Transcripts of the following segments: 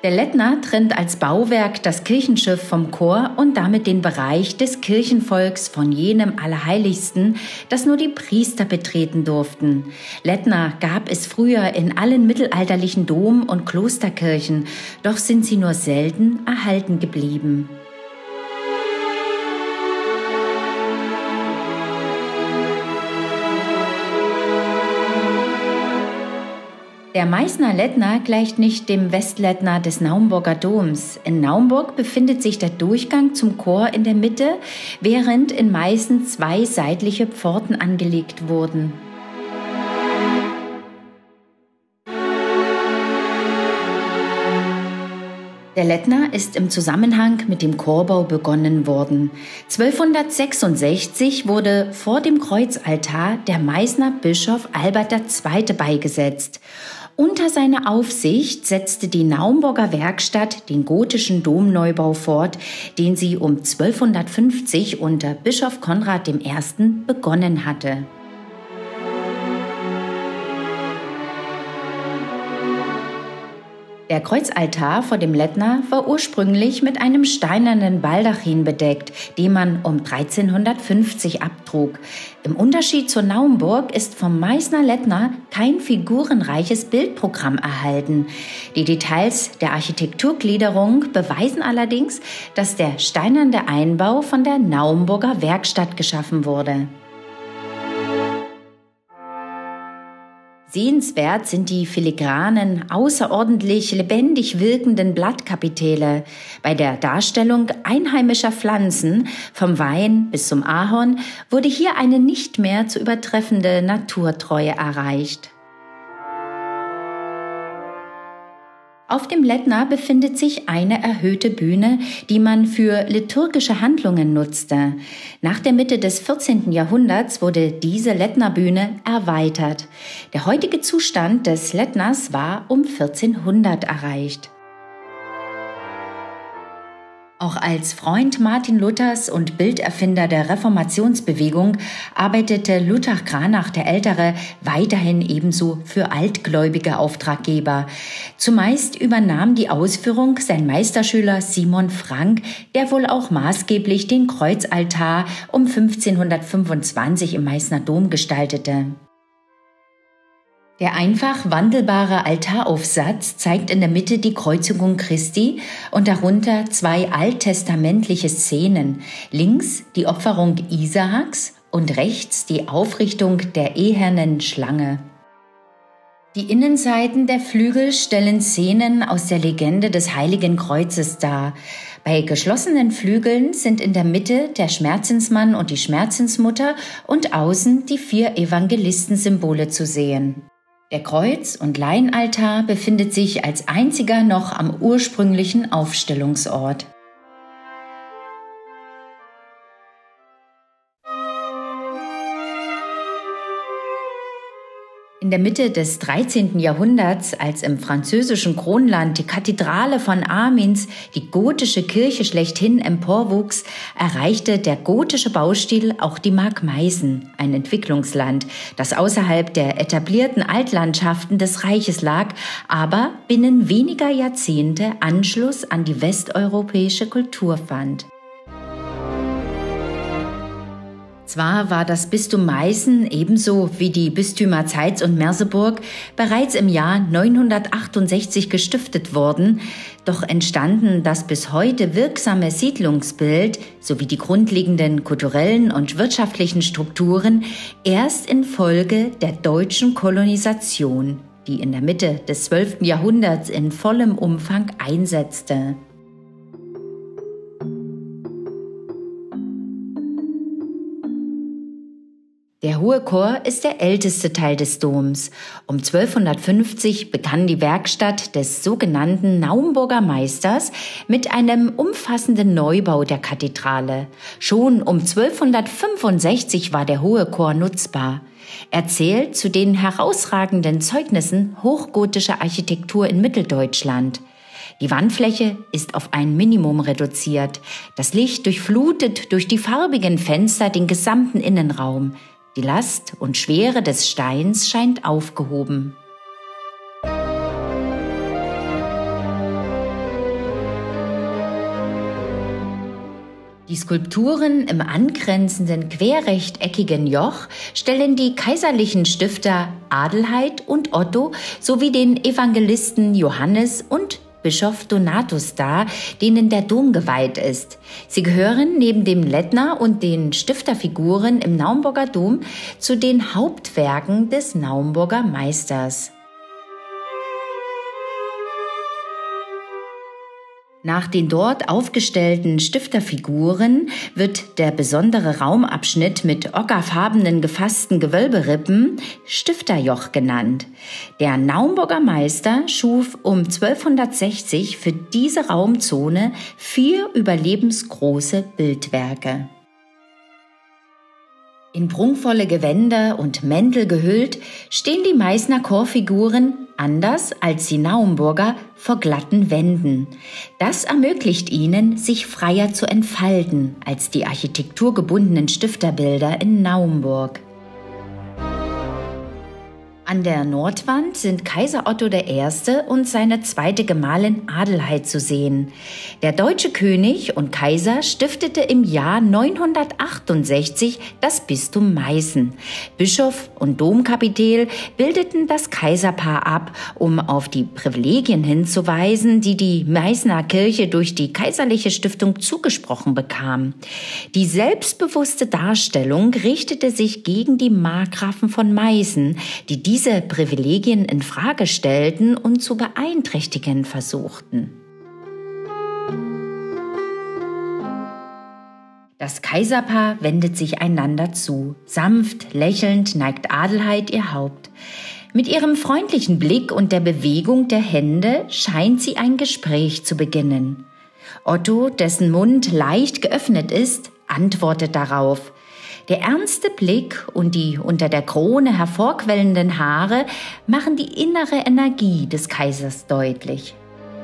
Der Lettner trennt als Bauwerk das Kirchenschiff vom Chor und damit den Bereich des Kirchenvolks von jenem Allerheiligsten, das nur die Priester betreten durften. Lettner gab es früher in allen mittelalterlichen Dom- und Klosterkirchen, doch sind sie nur selten erhalten geblieben. Der Meißner Lettner gleicht nicht dem Westlettner des Naumburger Doms. In Naumburg befindet sich der Durchgang zum Chor in der Mitte, während in Meißen 2 seitliche Pforten angelegt wurden. Der Lettner ist im Zusammenhang mit dem Chorbau begonnen worden. 1266 wurde vor dem Kreuzaltar der Meißner Bischof Albert II. Beigesetzt. Unter seiner Aufsicht setzte die Naumburger Werkstatt den gotischen Domneubau fort, den sie um 1250 unter Bischof Konrad I. begonnen hatte. Der Kreuzaltar vor dem Lettner war ursprünglich mit einem steinernen Baldachin bedeckt, den man um 1350 abtrug. Im Unterschied zur Naumburg ist vom Meißner Lettner kein figurenreiches Bildprogramm erhalten. Die Details der Architekturgliederung beweisen allerdings, dass der steinerne Einbau von der Naumburger Werkstatt geschaffen wurde. Sehenswert sind die filigranen, außerordentlich lebendig wirkenden Blattkapitelle. Bei der Darstellung einheimischer Pflanzen, vom Wein bis zum Ahorn, wurde hier eine nicht mehr zu übertreffende Naturtreue erreicht. Auf dem Lettner befindet sich eine erhöhte Bühne, die man für liturgische Handlungen nutzte. Nach der Mitte des 14. Jahrhunderts wurde diese Lettnerbühne erweitert. Der heutige Zustand des Lettners war um 1400 erreicht. Auch als Freund Martin Luthers und Bilderfinder der Reformationsbewegung arbeitete Luther Cranach der Ältere weiterhin ebenso für altgläubige Auftraggeber. Zumeist übernahm die Ausführung sein Meisterschüler Simon Frank, der wohl auch maßgeblich den Kreuzaltar um 1525 im Meißner Dom gestaltete. Der einfach wandelbare Altaraufsatz zeigt in der Mitte die Kreuzigung Christi und darunter 2 alttestamentliche Szenen, links die Opferung Isaaks und rechts die Aufrichtung der ehernen Schlange. Die Innenseiten der Flügel stellen Szenen aus der Legende des Heiligen Kreuzes dar. Bei geschlossenen Flügeln sind in der Mitte der Schmerzensmann und die Schmerzensmutter und außen die 4 Evangelistensymbole zu sehen. Der Kreuz- und Laienaltar befindet sich als einziger noch am ursprünglichen Aufstellungsort. In der Mitte des 13. Jahrhunderts, als im französischen Kronland die Kathedrale von Amiens, die gotische Kirche schlechthin, emporwuchs, erreichte der gotische Baustil auch die Mark Meißen, ein Entwicklungsland, das außerhalb der etablierten Altlandschaften des Reiches lag, aber binnen weniger Jahrzehnte Anschluss an die westeuropäische Kultur fand. Zwar war das Bistum Meißen ebenso wie die Bistümer Zeitz und Merseburg bereits im Jahr 968 gestiftet worden, doch entstanden das bis heute wirksame Siedlungsbild sowie die grundlegenden kulturellen und wirtschaftlichen Strukturen erst infolge der deutschen Kolonisation, die in der Mitte des 12. Jahrhunderts in vollem Umfang einsetzte. Der Hohe Chor ist der älteste Teil des Doms. Um 1250 begann die Werkstatt des sogenannten Naumburger Meisters mit einem umfassenden Neubau der Kathedrale. Schon um 1265 war der Hohe Chor nutzbar. Er zählt zu den herausragenden Zeugnissen hochgotischer Architektur in Mitteldeutschland. Die Wandfläche ist auf ein Minimum reduziert. Das Licht durchflutet durch die farbigen Fenster den gesamten Innenraum. Die Last und Schwere des Steins scheint aufgehoben. Die Skulpturen im angrenzenden querrechteckigen Joch stellen die kaiserlichen Stifter Adelheid und Otto sowie den Evangelisten Johannes und Bischof Donatus dar, denen der Dom geweiht ist. Sie gehören neben dem Lettner und den Stifterfiguren im Naumburger Dom zu den Hauptwerken des Naumburger Meisters. Nach den dort aufgestellten Stifterfiguren wird der besondere Raumabschnitt mit ockerfarbenen gefassten Gewölberippen Stifterjoch genannt. Der Naumburger Meister schuf um 1260 für diese Raumzone 4 überlebensgroße Bildwerke. In prunkvolle Gewänder und Mäntel gehüllt stehen die Meißner Chorfiguren, anders als die Naumburger, vor glatten Wänden. Das ermöglicht ihnen, sich freier zu entfalten als die architekturgebundenen Stifterbilder in Naumburg. An der Nordwand sind Kaiser Otto I. und seine zweite Gemahlin Adelheid zu sehen. Der deutsche König und Kaiser stiftete im Jahr 968 das Bistum Meißen. Bischof und Domkapitel bildeten das Kaiserpaar ab, um auf die Privilegien hinzuweisen, die die Meißner Kirche durch die kaiserliche Stiftung zugesprochen bekam. Die selbstbewusste Darstellung richtete sich gegen die Markgrafen von Meißen, die diese Privilegien in Frage stellten und zu beeinträchtigen versuchten. Das Kaiserpaar wendet sich einander zu. Sanft, lächelnd neigt Adelheid ihr Haupt. Mit ihrem freundlichen Blick und der Bewegung der Hände scheint sie ein Gespräch zu beginnen. Otto, dessen Mund leicht geöffnet ist, antwortet darauf. Der ernste Blick und die unter der Krone hervorquellenden Haare machen die innere Energie des Kaisers deutlich.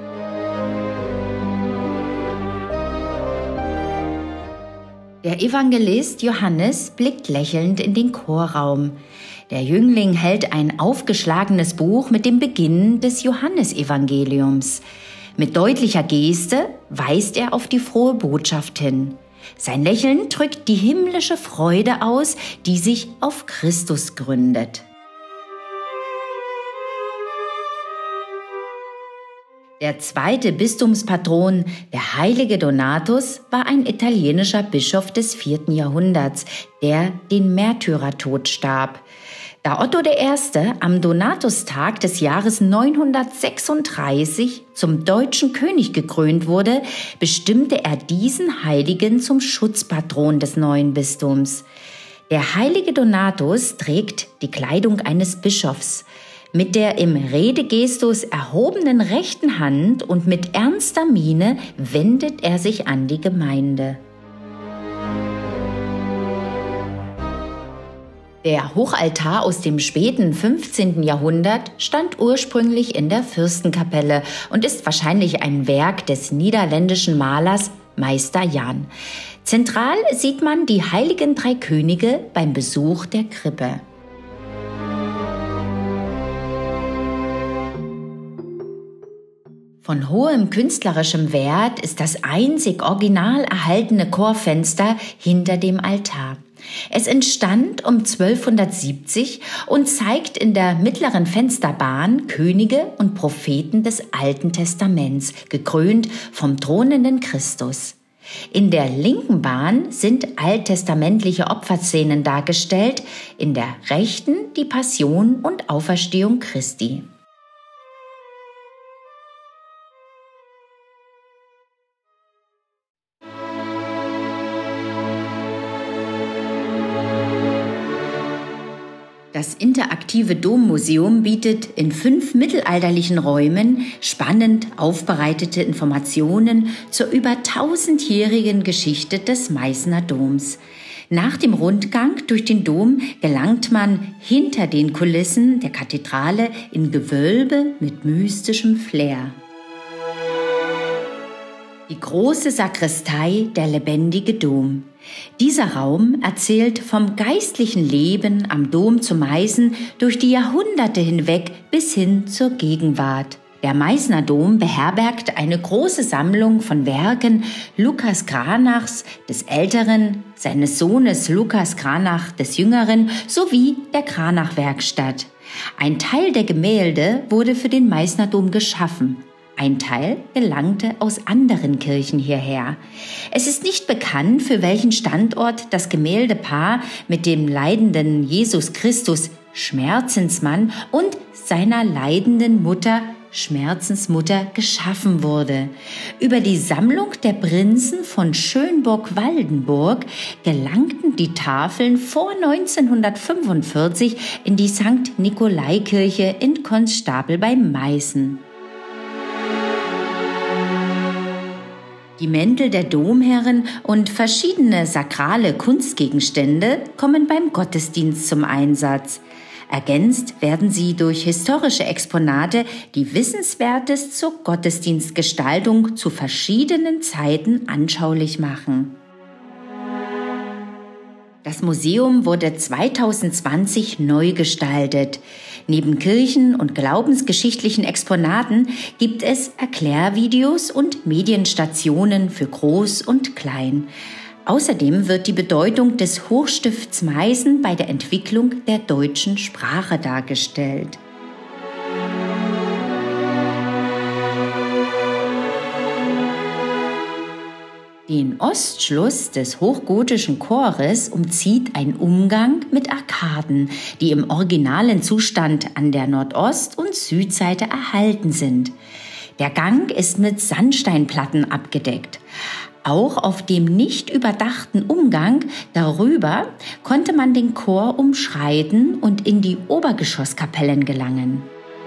Der Evangelist Johannes blickt lächelnd in den Chorraum. Der Jüngling hält ein aufgeschlagenes Buch mit dem Beginn des Johannesevangeliums. Mit deutlicher Geste weist er auf die frohe Botschaft hin. Sein Lächeln drückt die himmlische Freude aus, die sich auf Christus gründet. Der zweite Bistumspatron, der heilige Donatus, war ein italienischer Bischof des 4. Jahrhunderts, der den Märtyrertod starb. Da Otto I. am Donatustag des Jahres 936 zum deutschen König gekrönt wurde, bestimmte er diesen Heiligen zum Schutzpatron des neuen Bistums. Der heilige Donatus trägt die Kleidung eines Bischofs. Mit der im Redegestus erhobenen rechten Hand und mit ernster Miene wendet er sich an die Gemeinde. Der Hochaltar aus dem späten 15. Jahrhundert stand ursprünglich in der Fürstenkapelle und ist wahrscheinlich ein Werk des niederländischen Malers Meister Jan. Zentral sieht man die heiligen 3 Könige beim Besuch der Krippe. Von hohem künstlerischem Wert ist das einzig original erhaltene Chorfenster hinter dem Altar. Es entstand um 1270 und zeigt in der mittleren Fensterbahn Könige und Propheten des Alten Testaments, gekrönt vom thronenden Christus. In der linken Bahn sind alttestamentliche Opferszenen dargestellt, in der rechten die Passion und Auferstehung Christi. Das interaktive Dommuseum bietet in 5 mittelalterlichen Räumen spannend aufbereitete Informationen zur über 1000-jährigen Geschichte des Meißner Doms. Nach dem Rundgang durch den Dom gelangt man hinter den Kulissen der Kathedrale in Gewölbe mit mystischem Flair. Die große Sakristei, der lebendige Dom. Dieser Raum erzählt vom geistlichen Leben am Dom zu Meißen durch die Jahrhunderte hinweg bis hin zur Gegenwart. Der Meißner Dom beherbergt eine große Sammlung von Werken Lucas Cranachs des Älteren, seines Sohnes Lucas Cranach des Jüngeren sowie der Cranach-Werkstatt. Ein Teil der Gemälde wurde für den Meißner Dom geschaffen. Ein Teil gelangte aus anderen Kirchen hierher. Es ist nicht bekannt, für welchen Standort das Gemäldepaar mit dem leidenden Jesus Christus Schmerzensmann und seiner leidenden Mutter Schmerzensmutter geschaffen wurde. Über die Sammlung der Prinzen von Schönborg-Waldenburg gelangten die Tafeln vor 1945 in die St. Nikolaikirche in Konstabel bei Meißen. Die Mäntel der Domherren und verschiedene sakrale Kunstgegenstände kommen beim Gottesdienst zum Einsatz. Ergänzt werden sie durch historische Exponate, die Wissenswertes zur Gottesdienstgestaltung zu verschiedenen Zeiten anschaulich machen. Das Museum wurde 2020 neu gestaltet. Neben Kirchen- und glaubensgeschichtlichen Exponaten gibt es Erklärvideos und Medienstationen für Groß und Klein. Außerdem wird die Bedeutung des Hochstifts Meißen bei der Entwicklung der deutschen Sprache dargestellt. Den Ostschluss des hochgotischen Chores umzieht ein Umgang mit Arkaden, die im originalen Zustand an der Nordost- und Südseite erhalten sind. Der Gang ist mit Sandsteinplatten abgedeckt. Auch auf dem nicht überdachten Umgang darüber konnte man den Chor umschreiten und in die Obergeschosskapellen gelangen.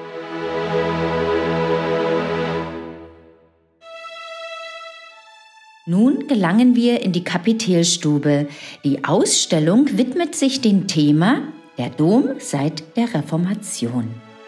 Nun gelangen wir in die Kapitelstube. Die Ausstellung widmet sich dem Thema Der Dom seit der Reformation.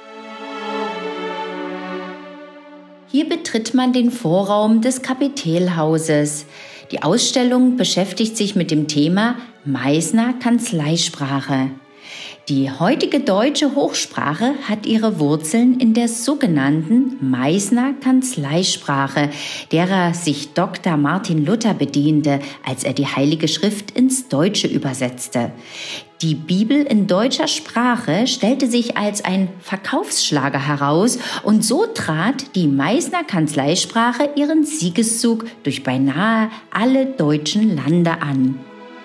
Hier betritt man den Vorraum des Kapitelhauses. Die Ausstellung beschäftigt sich mit dem Thema Meißner Kanzleisprache. Die heutige deutsche Hochsprache hat ihre Wurzeln in der sogenannten Meißner Kanzleisprache, derer sich Dr. Martin Luther bediente, als er die Heilige Schrift ins Deutsche übersetzte. Die Bibel in deutscher Sprache stellte sich als ein Verkaufsschlager heraus und so trat die Meißner Kanzleisprache ihren Siegeszug durch beinahe alle deutschen Lande an.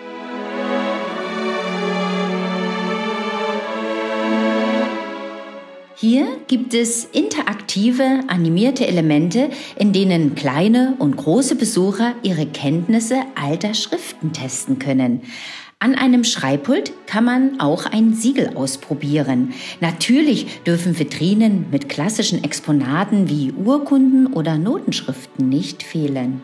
Hier gibt es interaktive, animierte Elemente, in denen kleine und große Besucher ihre Kenntnisse alter Schriften testen können. An einem Schreibpult kann man auch ein Siegel ausprobieren. Natürlich dürfen Vitrinen mit klassischen Exponaten wie Urkunden oder Notenschriften nicht fehlen.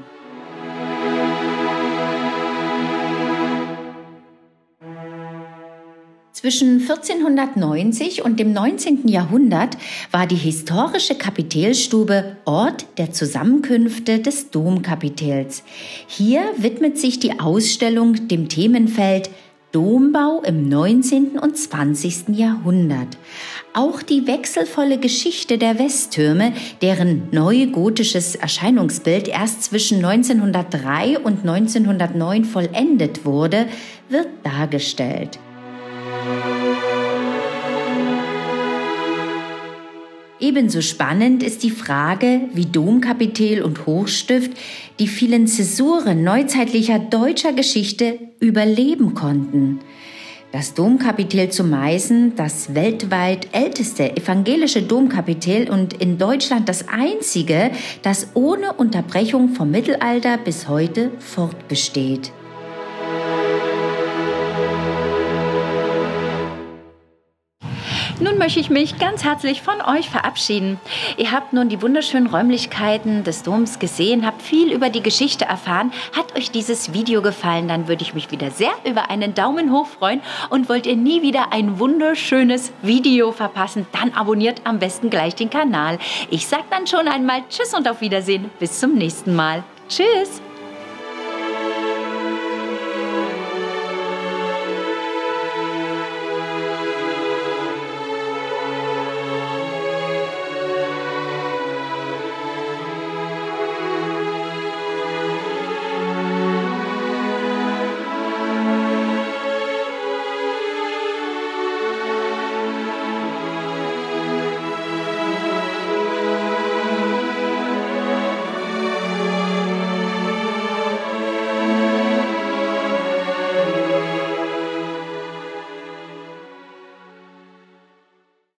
Zwischen 1490 und dem 19. Jahrhundert war die historische Kapitelstube Ort der Zusammenkünfte des Domkapitels. Hier widmet sich die Ausstellung dem Themenfeld Dombau im 19. und 20. Jahrhundert. Auch die wechselvolle Geschichte der Westtürme, deren neugotisches Erscheinungsbild erst zwischen 1903 und 1909 vollendet wurde, wird dargestellt. Ebenso spannend ist die Frage, wie Domkapitel und Hochstift die vielen Zäsuren neuzeitlicher deutscher Geschichte überleben konnten. Das Domkapitel zu Meißen, das weltweit älteste evangelische Domkapitel und in Deutschland das einzige, das ohne Unterbrechung vom Mittelalter bis heute fortbesteht. Nun möchte ich mich ganz herzlich von euch verabschieden. Ihr habt nun die wunderschönen Räumlichkeiten des Doms gesehen, habt viel über die Geschichte erfahren. Hat euch dieses Video gefallen, dann würde ich mich wieder sehr über einen Daumen hoch freuen. Und wollt ihr nie wieder ein wunderschönes Video verpassen, dann abonniert am besten gleich den Kanal. Ich sage dann schon einmal Tschüss und auf Wiedersehen. Bis zum nächsten Mal. Tschüss!